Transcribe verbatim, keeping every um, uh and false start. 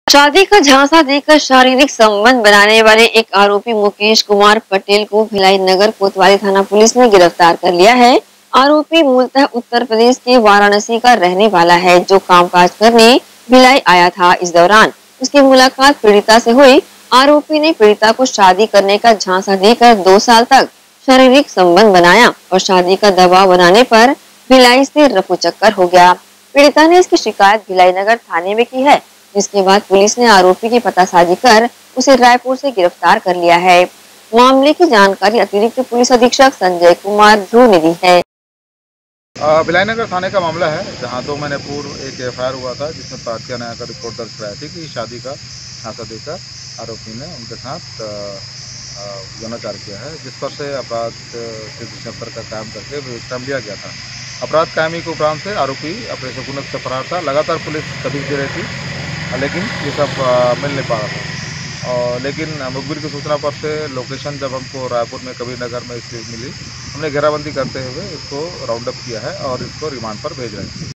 शादी का झांसा देकर शारीरिक संबंध बनाने वाले एक आरोपी मुकेश कुमार पटेल को भिलाई नगर कोतवाली थाना पुलिस ने गिरफ्तार कर लिया है। आरोपी मूलतः उत्तर प्रदेश के वाराणसी का रहने वाला है, जो कामकाज करने भिलाई आया था। इस दौरान उसकी मुलाकात पीड़िता से हुई। आरोपी ने पीड़िता को शादी करने का झांसा देकर दो साल तक शारीरिक संबंध बनाया और शादी का दबाव बनाने पर भिलाई से रफू चक्कर हो गया। पीड़िता ने इसकी शिकायत भिलाई नगर थाने में की है, जिसके बाद पुलिस ने आरोपी की पतासाजी कर उसे रायपुर से गिरफ्तार कर लिया है। मामले की जानकारी अतिरिक्त पुलिस अधीक्षक संजय कुमार ध्रुव ने दी है। भिलाई नगर थाने का मामला है, जहां दो महीने पूर्व एक एफ आई आर हुआ था, जिसमें प्रार्थना ने आकर रिपोर्ट दर्ज कराई थी कि शादी का झांसा देकर आरोपी ने उनके साथ यौनाचार किया है, जिस पर से अपराध के विषय का कायम करके विवेचना लिया गया था। अपराध कायमी के उपरांत से आरोपी अपने सुकूनत से फरार था। लगातार पुलिस कदम दे रही थी, लेकिन ये सब मिल नहीं पा रहा था। और लेकिन मुखबिर की सूचना पर से लोकेशन जब हमको रायपुर में कबीर नगर में इसकी मिली, हमने घेराबंदी करते हुए इसको राउंड अप किया है और इसको रिमांड पर भेज रहे हैं।